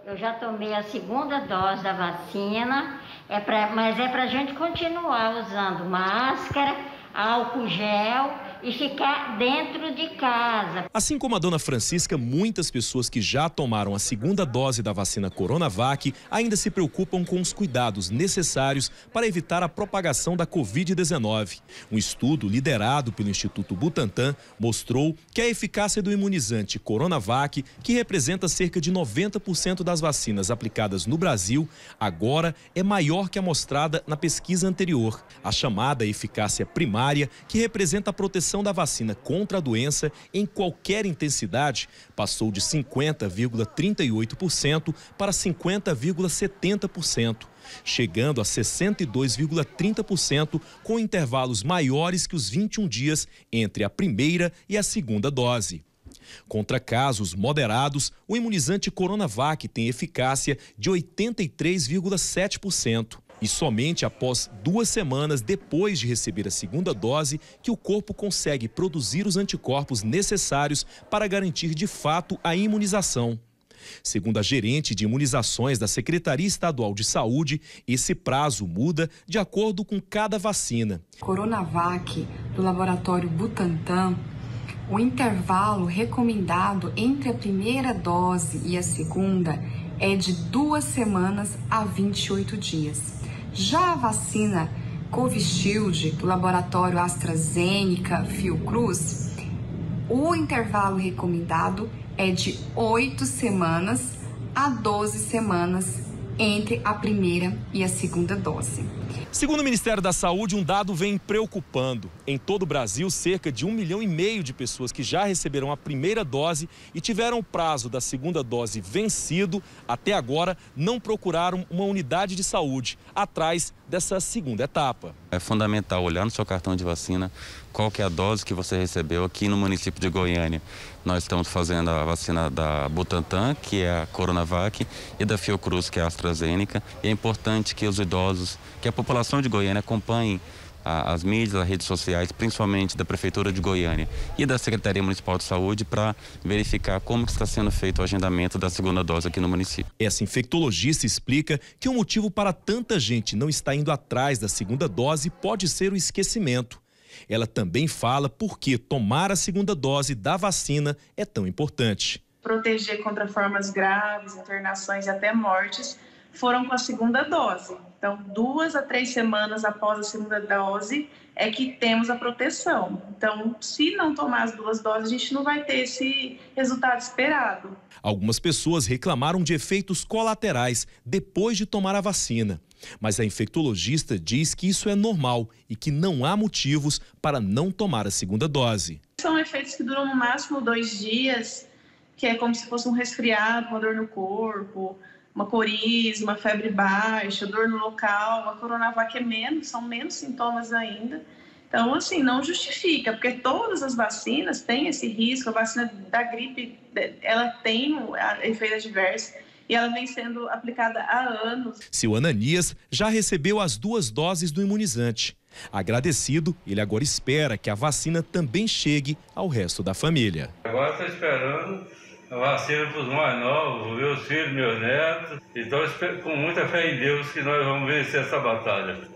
Eu já tomei a segunda dose da vacina, mas é para a gente continuar usando máscara, álcool gel e ficar dentro de casa. Assim como a dona Francisca, muitas pessoas que já tomaram a segunda dose da vacina Coronavac ainda se preocupam com os cuidados necessários para evitar a propagação da Covid-19. Um estudo liderado pelo Instituto Butantan mostrou que a eficácia do imunizante Coronavac, que representa cerca de 90% das vacinas aplicadas no Brasil, agora é maior que a mostrada na pesquisa anterior. A chamada eficácia primária, que representa a proteção da vacina contra a doença em qualquer intensidade, passou de 50,38% para 50,70%, chegando a 62,30% com intervalos maiores que os 21 dias entre a primeira e a segunda dose. Contra casos moderados, o imunizante Coronavac tem eficácia de 83,7%. E somente após 2 semanas depois de receber a segunda dose que o corpo consegue produzir os anticorpos necessários para garantir de fato a imunização. Segundo a gerente de imunizações da Secretaria Estadual de Saúde, esse prazo muda de acordo com cada vacina. Coronavac, do laboratório Butantan, o intervalo recomendado entre a primeira dose e a segunda é de 2 semanas a 28 dias. Já a vacina Covishield, do laboratório AstraZeneca Fiocruz, o intervalo recomendado é de 8 semanas a 12 semanas entre a primeira e a segunda dose. Segundo o Ministério da Saúde, um dado vem preocupando. Em todo o Brasil, cerca de 1,5 milhão de pessoas que já receberam a primeira dose e tiveram o prazo da segunda dose vencido, até agora não procuraram uma unidade de saúde atrás dessa segunda etapa. É fundamental olhar no seu cartão de vacina qual que é a dose que você recebeu. Aqui no município de Goiânia, nós estamos fazendo a vacina da Butantan, que é a Coronavac, e da Fiocruz, que é a AstraZeneca. E é importante que os idosos, que a população de Goiânia acompanhe as mídias, as redes sociais, principalmente da Prefeitura de Goiânia e da Secretaria Municipal de Saúde, para verificar como está sendo feito o agendamento da segunda dose aqui no município. Essa infectologista explica que o motivo para tanta gente não estar indo atrás da segunda dose pode ser o esquecimento. Ela também fala por que tomar a segunda dose da vacina é tão importante. Proteger contra formas graves, internações e até mortes foram com a segunda dose. Então, 2 a 3 semanas após a segunda dose é que temos a proteção. Então, se não tomar as 2 doses, a gente não vai ter esse resultado esperado. Algumas pessoas reclamaram de efeitos colaterais depois de tomar a vacina. Mas a infectologista diz que isso é normal e que não há motivos para não tomar a segunda dose. São efeitos que duram no máximo 2 dias, que é como se fosse um resfriado, uma dor no corpo, uma coriza, uma febre baixa, dor no local. A Coronavac são menos sintomas ainda. Então, assim, não justifica, porque todas as vacinas têm esse risco. A vacina da gripe, ela tem efeito adverso e ela vem sendo aplicada há anos. Seu Ananias já recebeu as 2 doses do imunizante. Agradecido, ele agora espera que a vacina também chegue ao resto da família. Agora estou esperando a vacina para os mais novos, meus filhos, meus netos. E estou com muita fé em Deus que nós vamos vencer essa batalha.